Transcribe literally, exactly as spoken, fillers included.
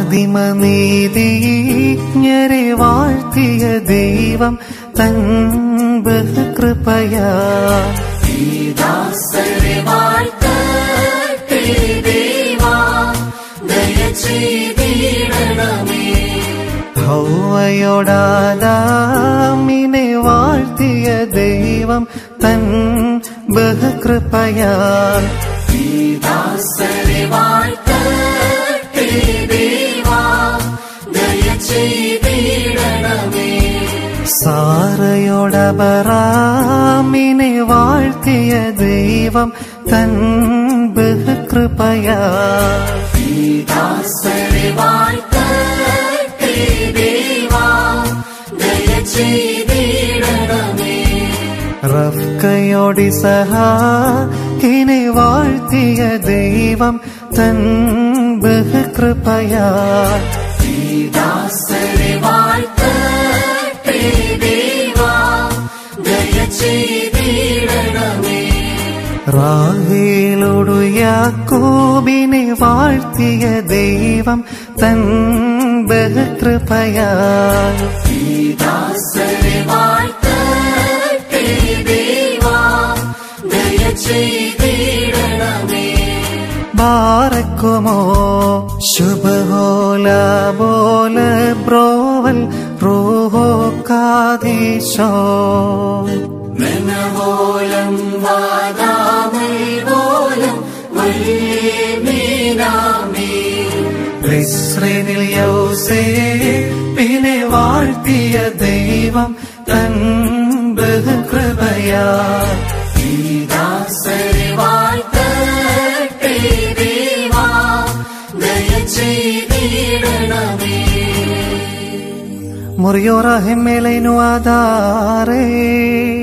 ആദിമനീതിജ്ഞരെ വാഴ്ത്തിയ ദൈവം തൻ ബഹുകൃപയാ ദാസരെ വാഴ്ത്തട്ടെ ദേവാ ദയ ചെയ്തിടണമേ. ഹൗവയോടാദാമിനെ വാഴ്ത്തിയ ദൈവം തൻ ബഹുകൃപയാൽ ദാസരെ വാഴ്ത്തട്ടെ ദേവാ ദയ ചെയ്തിടണമേ. സാറയോടബറാമിനെ വാഴ്ത്തിയ ദൈവം തൻ ബഹുകൃപയാൽ ദാസരെ വാഴ്ത്തട്ടെ ദേവാ ദയ ചെയ്തിടണമേ. റഫ്കയോടിസഹാക്കിനെ വാഴ്ത്തിയ ദൈവം തൻ ബഹുകൃപയാൽ ദാസരെ വാഴ്ത്തട്ടെ ദേവാ ദയ ചെയ്തിടണമേ. റാഹേലോടു യാക്കോബിനെ വാഴ്ത്തിയ ദൈവം തൻ ബഹുകൃപയാൽ ദാസരെ വാഴ്ത്തട്ടെ ദേവാ ദയ ചെയ്തിടണമേ. ബാറക്കുമോ ശുഭഹോല ബോല ബ്രോവൽ റൂഹോ കാദീശോ മെനഹോലം വാദാമൽവോലം വല്യമീനാമേ. ഇസ്രയേലിൽ യൗസേപ്പിനെ വാഴ്ത്തിയ ദൈവം തൻ ബഹുകൃപയാൽ ദാസരെ വാഴ്ത്തട്ടെ ദേവാ ദയ ചെയ്തിടണമേ. മുറിയോറഹിമേലൈനു ആധാരേ